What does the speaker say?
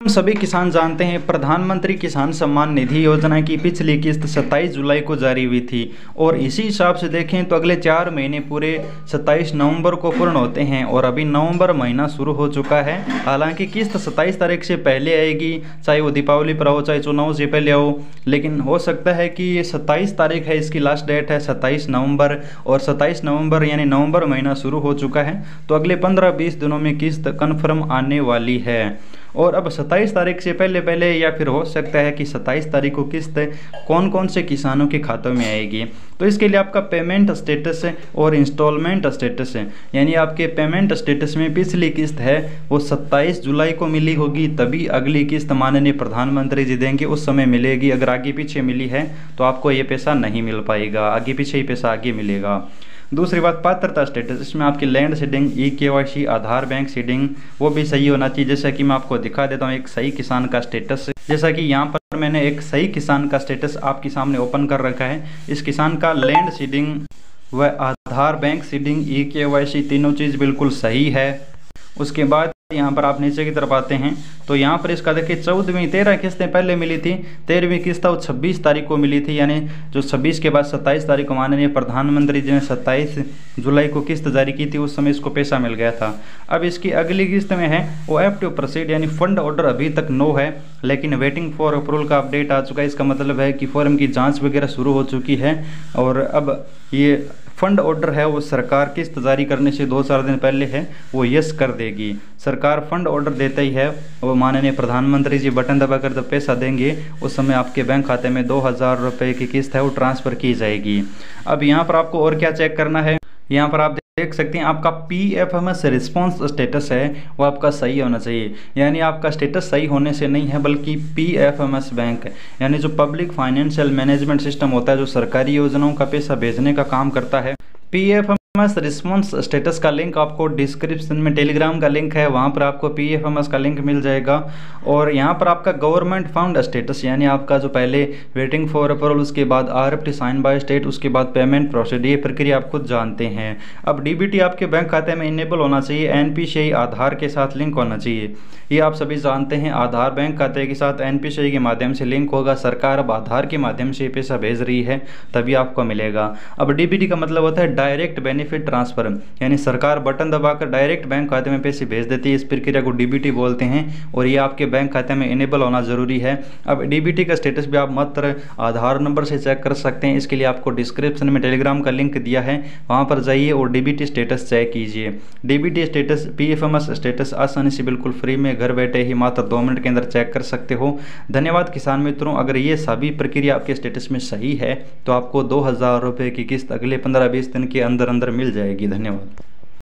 हम सभी किसान जानते हैं प्रधानमंत्री किसान सम्मान निधि योजना की पिछली किस्त 27 जुलाई को जारी हुई थी और इसी हिसाब से देखें तो अगले 4 महीने पूरे 27 नवंबर को पूर्ण होते हैं और अभी नवंबर महीना शुरू हो चुका है। हालांकि किस्त 27 तारीख से पहले आएगी, चाहे वो दीपावली पर हो चाहे चुनाव से पहले हो, लेकिन हो सकता है कि ये 27 तारीख है, इसकी लास्ट डेट है 27 नवंबर और 27 नवंबर यानी नवंबर महीना शुरू हो चुका है। तो अगले 15-20 दिनों में किस्त कन्फर्म आने वाली है और अब 27 तारीख से पहले या फिर हो सकता है कि 27 तारीख को किस्त कौन कौन से किसानों के खातों में आएगी। तो इसके लिए आपका पेमेंट स्टेटस और इंस्टॉलमेंट स्टेटस यानी आपके पेमेंट स्टेटस में पिछली किस्त है वो 27 जुलाई को मिली होगी, तभी अगली किस्त माननीय प्रधानमंत्री जी देंगे, उस समय मिलेगी। अगर आगे पीछे मिली है तो आपको ये पैसा नहीं मिल पाएगा, आगे पीछे ही पैसा आगे मिलेगा। दूसरी बात पात्रता स्टेटस, इसमें आपकी land seeding, KYC, Aadhaar, bank seeding वो भी सही होना चाहिए। जैसा कि मैं आपको दिखा देता हूँ एक सही किसान का स्टेटस। जैसा कि यहाँ पर मैंने एक सही किसान का स्टेटस आपके सामने ओपन कर रखा है। इस किसान का लैंड सीडिंग व आधार, बैंक सीडिंग, KYC तीनों चीज़ बिल्कुल सही है। उसके बाद यहाँ पर आप नीचे की तरफ आते हैं तो यहाँ पर इसका देखिए 13 किस्तें पहले मिली थी। 13वीं किस्त वो 26 तारीख को मिली थी, यानी जो 26 के बाद 27 तारीख को माननीय प्रधानमंत्री जी ने 27 जुलाई को किस्त जारी की थी, उस समय इसको पैसा मिल गया था। अब इसकी अगली किस्त में है वो एफ प्रोसीड यानी फंड ऑर्डर अभी तक नो है, लेकिन वेटिंग फॉर अप्रूवल का अपडेट आ चुका है। इसका मतलब है कि फॉर्म की जाँच वगैरह शुरू हो चुकी है और अब ये फंड ऑर्डर है वो सरकार किस्त जारी करने से 2-4 दिन पहले है वो यस कर देगी। सरकार फंड ऑर्डर देते ही है वो माननीय प्रधानमंत्री जी बटन दबाकर जब पैसा देंगे उस समय आपके बैंक खाते में 2000 रुपये की किस्त है वो ट्रांसफ़र की जाएगी। अब यहाँ पर आपको और क्या चेक करना है, यहाँ पर आप देख सकते हैं आपका PFMS रिस्पांस स्टेटस है वो आपका सही होना चाहिए। यानी आपका स्टेटस सही होने से नहीं है बल्कि PFMS बैंक यानी जो पब्लिक फाइनेंशियल मैनेजमेंट सिस्टम होता है, जो सरकारी योजनाओं का पैसा भेजने का काम करता है, PFMS रिस्पांस स्टेटस का लिंक आपको डिस्क्रिप्शन में टेलीग्राम का लिंक है, वहाँ पर आपको PFMS का लिंक मिल जाएगा। और यहाँ पर आपका गवर्नमेंट फंड स्टेटस यानी आपका जो पहले वेटिंग फॉर अप्रूवल, उसके बाद RFT साइन बाय स्टेट, उसके बाद पेमेंट प्रोसीड, ये प्रक्रिया आप खुद जानते हैं। अब DBT आपके बैंक खाते में इनेबल होना चाहिए, NPCI आधार के साथ लिंक होना चाहिए, ये आप सभी जानते हैं। आधार बैंक खाते के साथ NPCI के माध्यम से लिंक होगा। सरकार अब आधार के माध्यम से पैसा भेज रही है तभी आपको मिलेगा। अब DBT का मतलब होता है डायरेक्ट बेनिफिट ट्रांसफर, यानी सरकार बटन दबाकर डायरेक्ट बैंक खाते में पैसे भेज देती है। इस प्रक्रिया को DBT बोलते हैं और ये आपके बैंक खाते में इनेबल होना जरूरी है। अब DBT का स्टेटस भी आप मात्र आधार नंबर से चेक कर सकते हैं। इसके लिए आपको डिस्क्रिप्शन में टेलीग्राम का लिंक दिया है, वहाँ पर जाइए और DBT स्टेटस चेक कीजिए। DBT स्टेटस, PFMS स्टेटस आसानी से बिल्कुल फ्री में घर बैठे ही मात्र 2 मिनट के अंदर चेक कर सकते हो। धन्यवाद किसान मित्रों, अगर ये सभी प्रक्रिया आपके स्टेटस में सही है तो आपको 2000 रुपये की किस्त अगले 15-20 दिन के अंदर मिल जाएगी। धन्यवाद।